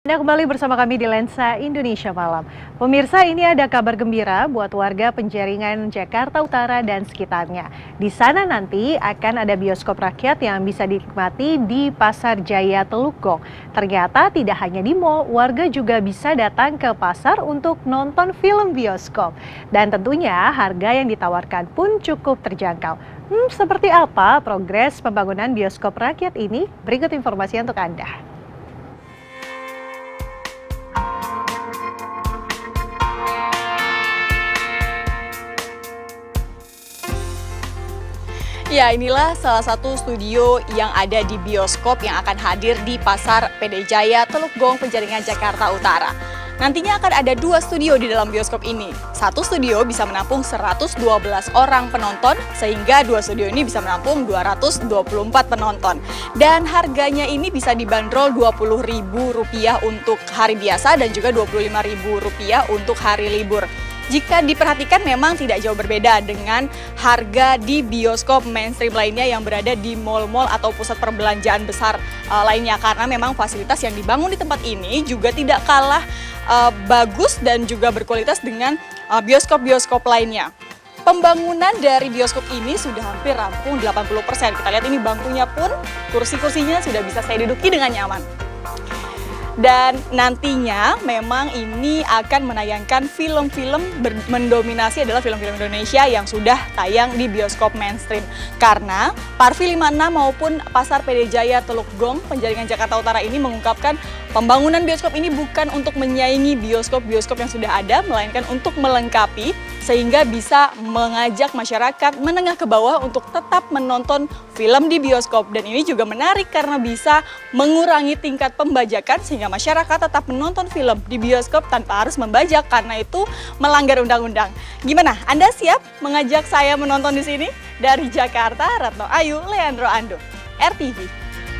Anda kembali bersama kami di Lensa Indonesia Malam. Pemirsa, ini ada kabar gembira buat warga Penjaringan, Jakarta Utara dan sekitarnya. Di sana nanti akan ada bioskop rakyat yang bisa dinikmati di Pasar Jaya Teluk Gong. Ternyata tidak hanya di mal, warga juga bisa datang ke pasar untuk nonton film bioskop. Dan tentunya harga yang ditawarkan pun cukup terjangkau. Seperti apa progres pembangunan bioskop rakyat ini? Berikut informasi untuk Anda. Ya, inilah salah satu studio yang ada di bioskop yang akan hadir di Pasar PD Jaya Teluk Gong, Penjaringan, Jakarta Utara. Nantinya akan ada 2 studio di dalam bioskop ini. Satu studio bisa menampung 112 orang penonton, sehingga 2 studio ini bisa menampung 224 penonton. Dan harganya ini bisa dibanderol Rp20.000 untuk hari biasa dan juga Rp25.000 untuk hari libur. Jika diperhatikan memang tidak jauh berbeda dengan harga di bioskop mainstream lainnya yang berada di mal-mal atau pusat perbelanjaan besar lainnya. Karena memang fasilitas yang dibangun di tempat ini juga tidak kalah bagus dan juga berkualitas dengan bioskop-bioskop lainnya. Pembangunan dari bioskop ini sudah hampir rampung 80%. Kita lihat ini bangkunya pun, kursi-kursinya sudah bisa saya duduki dengan nyaman. Dan nantinya memang ini akan menayangkan film-film mendominasi adalah film-film Indonesia yang sudah tayang di bioskop mainstream. Karena Parvi 56 maupun Pasar PD Jaya Teluk Gong, Penjaringan, Jakarta Utara ini mengungkapkan pembangunan bioskop ini bukan untuk menyaingi bioskop-bioskop yang sudah ada, melainkan untuk melengkapi sehingga bisa mengajak masyarakat menengah ke bawah untuk tetap menonton film di bioskop. Dan ini juga menarik karena bisa mengurangi tingkat pembajakan sehingga masyarakat tetap menonton film di bioskop tanpa harus membajak karena itu melanggar undang-undang. Gimana? Anda siap mengajak saya menonton di sini? Dari Jakarta, Ratno Ayu, Leandro Ando, RTV.